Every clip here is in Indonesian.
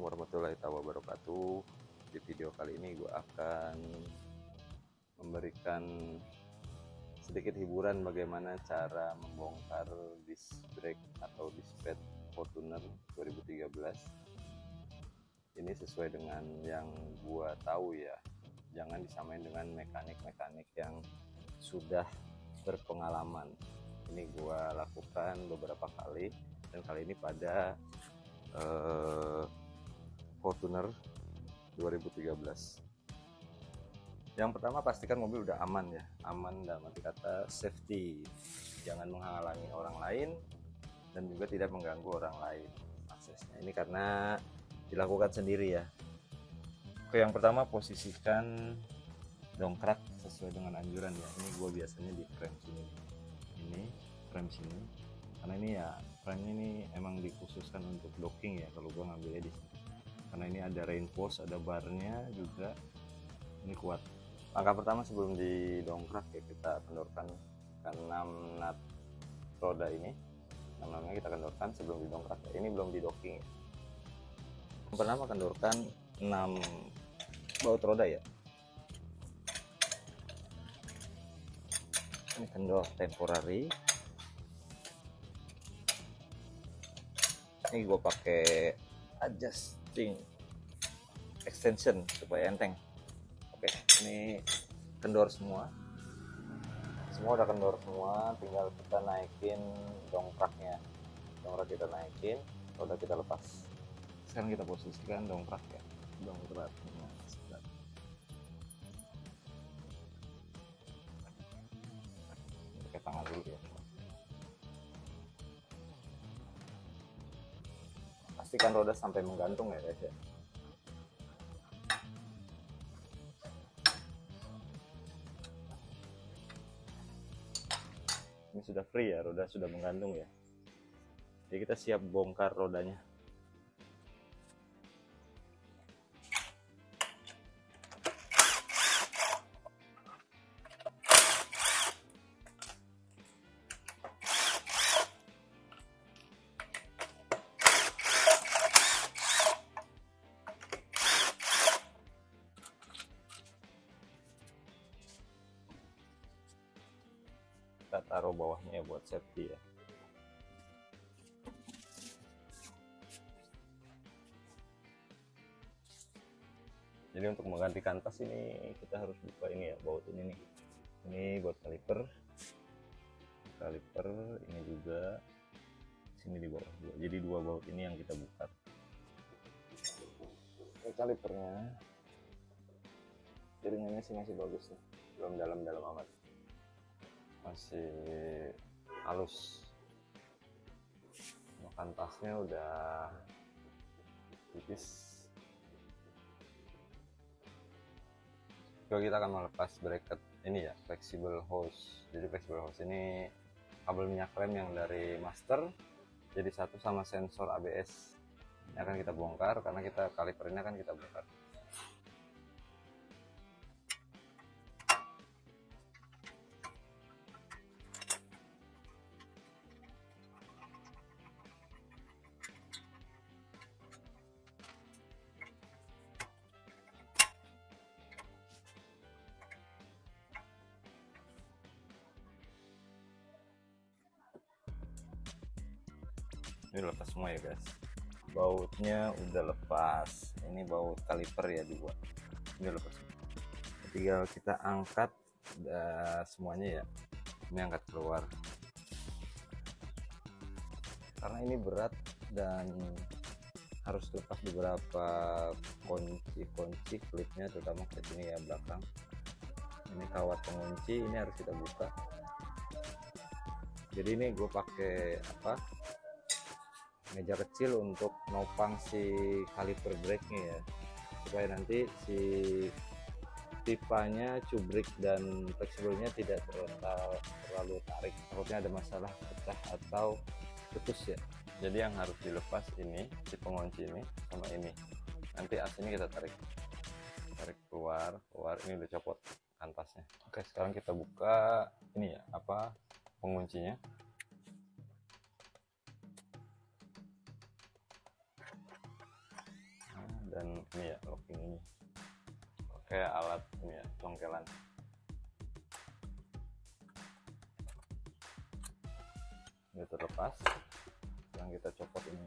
warahmatullahi wabarakatuh. Di video kali ini gue akan memberikan sedikit hiburan bagaimana cara membongkar disc brake atau disc pad Fortuner 2013. Ini sesuai dengan yang gue tahu ya, jangan disamain dengan mekanik-mekanik yang sudah berpengalaman. Ini gue lakukan beberapa kali, dan kali ini pada Fortuner 2013. Yang pertama, pastikan mobil udah aman ya, aman dalam arti kata safety, jangan menghalangi orang lain dan juga tidak mengganggu orang lain aksesnya. Ini karena dilakukan sendiri ya. Oke, yang pertama, posisikan dongkrak sesuai dengan anjuran ya. Ini gue biasanya di frame sini, ini frame sini, karena ini ya frame ini emang dikhususkan untuk docking ya, kalau gue ngambilnya di sini karena ini ada reinforce, ada barnya juga, ini kuat. Langkah pertama sebelum didongkrak ya, kita kendorkan ke 6 nut roda ini, 6 nutnya kita kendorkan sebelum didongkrak ya. Ini belum di docking ya. Yang pertama, kendorkan 6 baut roda ya. Ini kendor temporary. Ini gue pakai adjusting extension supaya enteng. Oke, ini kendor semua udah kendor semua, tinggal kita naikin dongkraknya. Dongkrak kita naikin, roda kita lepas. Sekarang kita posisikan dongkrak ya, dongkraknya pakai tangan dulu ya. Pastikan roda sampai menggantung ya guys ya. Ini sudah free ya, roda sudah menggantung ya. Jadi kita siap bongkar rodanya. Kita taruh bawahnya ya buat safety ya. Jadi untuk mengganti kantas ini kita harus buka ini ya, baut ini nih. Ini buat kaliper, ini juga sini di bawah juga. Jadi dua baut ini yang kita buka. Ini kalipernya, jaringannya sih masih bagus nih, belum dalam-dalam amat, masih halus. Kantasnya udah tipis. Juga kita akan melepas bracket ini ya, flexible hose. Jadi flexible hose ini kabel minyak rem yang dari master jadi satu sama sensor ABS. Ini akan kita bongkar karena kita kalipernya kan kita bongkar. Ini lepas semua ya guys, bautnya udah lepas. Ini baut kaliper ya dibuat, ini lepas. Tinggal kita angkat semuanya ya, ini angkat keluar karena ini berat dan harus lepas beberapa kunci klipnya, terutama kayak ini ya belakang. Ini kawat pengunci, ini harus kita buka. Jadi ini gue pakai meja kecil untuk nopang si kaliper brake-nya ya, supaya nanti si pipanya, cubrik dan fleksibelnya tidak terlalu tarik, takutnya ada masalah pecah atau putus ya. Jadi yang harus dilepas ini si pengunci ini sama ini, nanti aslinya kita tarik keluar. Ini udah copot kantasnya. Oke, sekarang kita buka ini ya, penguncinya. Dan ini ya locking ini pakai alat ini ya, congkelan. Ini terlepas, yang kita copot ini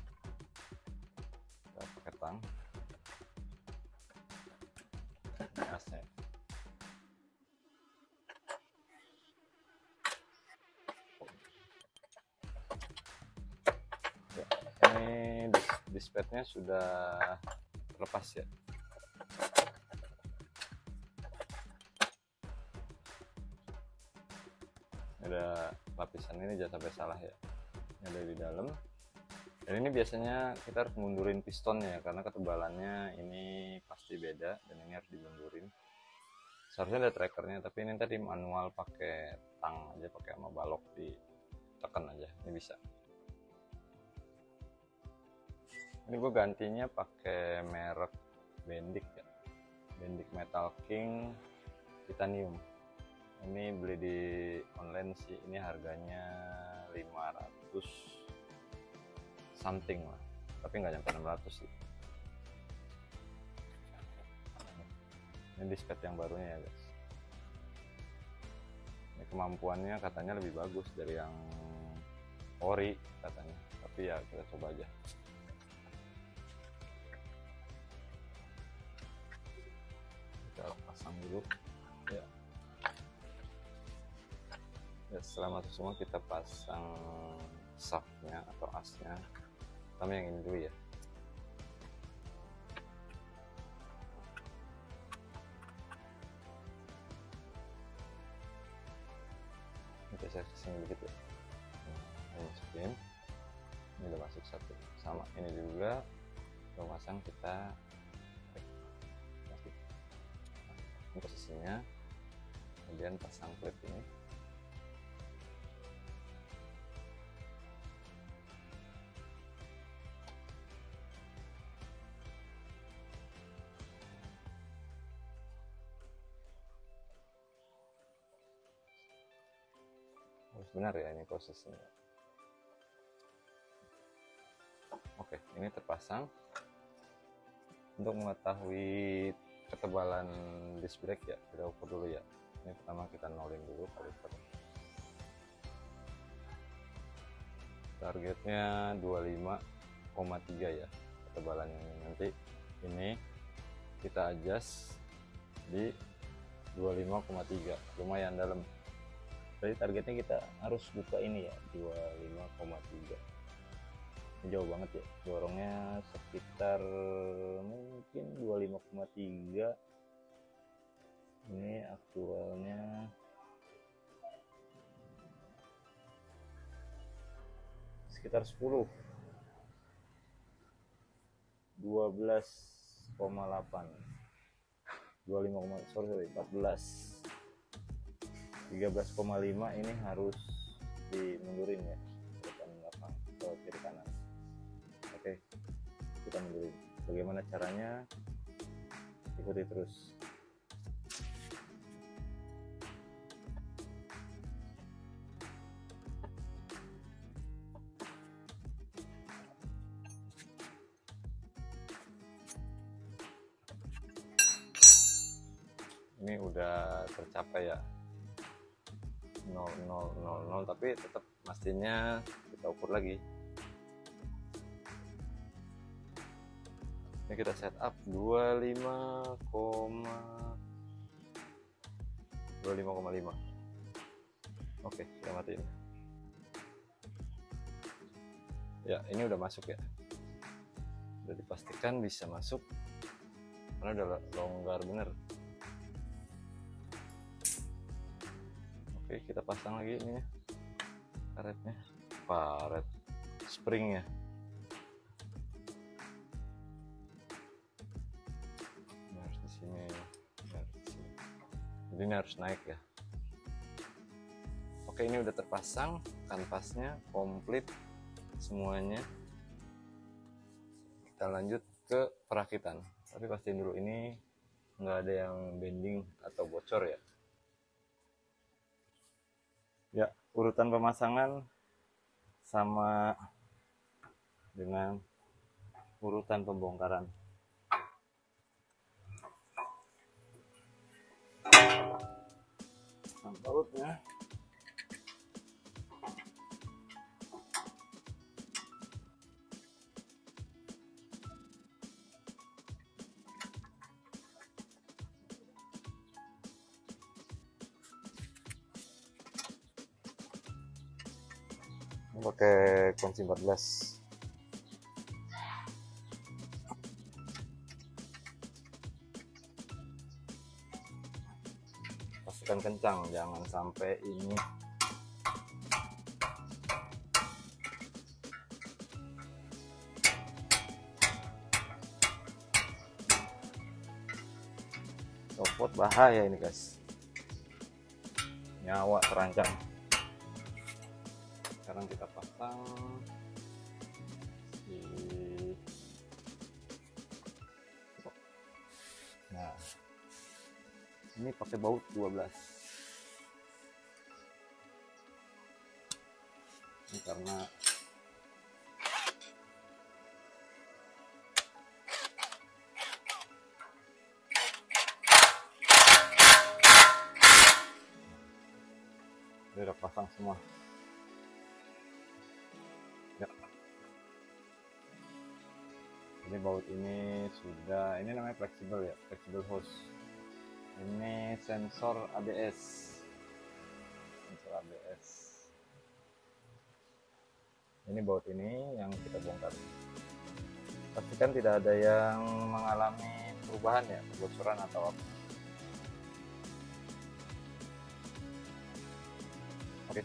kita pakai tang, ini asnya. Ya, ini dispadnya sudah terlepas ya. Ada lapisan ini, jangan sampai salah ya, ini ada di dalam. Dan ini biasanya kita harus mundurin pistonnya karena ketebalannya ini pasti beda, dan ini harus dimundurin. Seharusnya ada trackernya, tapi ini tadi manual pakai tang aja, pakai sama balok ditekan aja, ini bisa. Ini gue gantinya pakai merek Bendix ya, Bendix Metal King Titanium. Ini beli di online sih, ini harganya 500 something lah, tapi nggak nyampe 600 sih. Ini dispad yang barunya ya guys. Ini kemampuannya katanya lebih bagus dari yang ori katanya, tapi ya kita coba aja. Kita pasang dulu ya. Ya, setelah masuk semua kita pasang shaftnya atau asnya. Pertama yang ini dulu ya. Kita saya dikit ya. Ini masukin. Ini udah masuk satu. Sama ini juga. Kita pasang, kita masuk. Ini posisinya. Kemudian pasang klip ini. Benar ya ini prosesnya. Oke, ini terpasang. Untuk mengetahui ketebalan disc brake ya, kita ukur dulu ya. Ini pertama kita nolin dulu kaliper. Targetnya 25,3 ya ketebalannya. Nanti ini kita adjust di 25,3, lumayan dalam. Jadi targetnya kita harus buka ini ya, 25,3. Ini jauh banget ya, dorongnya sekitar mungkin 25,3. Ini aktualnya sekitar 10, 12,8, 14, 13,5. Ini harus dimundurin ya, depan belakang ke kiri kanan. Oke, kita mundurin. Bagaimana caranya? Ikuti terus. Ini udah tercapai ya, 0,000, tapi tetap pastinya kita ukur lagi. Ini kita setup 25,5. Oke, kita matiin ya. Ini udah masuk ya, udah dipastikan bisa masuk karena udah longgar bener. Oke, kita pasang lagi ini ya, karetnya, karet springnya. Ini harus di sini, jadi ini harus naik ya. Oke, ini udah terpasang, kanvasnya komplit semuanya. Kita lanjut ke perakitan, tapi pastiin dulu ini nggak ada yang bending atau bocor ya. Ya, urutan pemasangan sama dengan urutan pembongkaran. bautnya. Ini pakai kunci 14. Pastikan kencang, jangan sampai ini copot, bahaya ini guys, nyawa terancam. Sekarang kita pasang nah ini pakai baut 12. Ini karena ini udah pasang semua ya. Ini baut ini sudah, ini namanya fleksibel ya, fleksibel hose. Ini sensor ABS, ini baut ini yang kita bongkar. Pastikan tidak ada yang mengalami perubahan ya, kebocoran atau apa. Oke.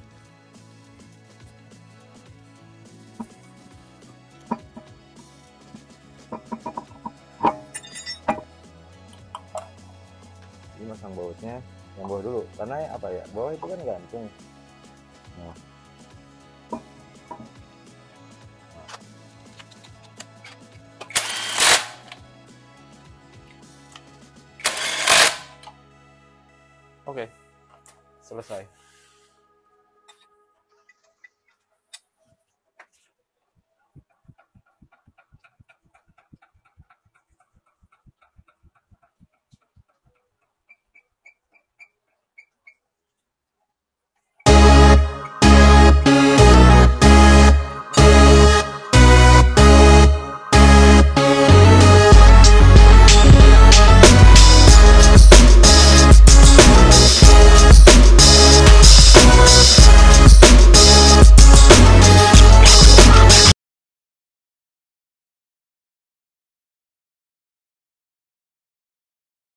Ini masang bautnya yang bawah dulu, karena apa ya, bawah itu kan gantung. Nah. Oke, selesai.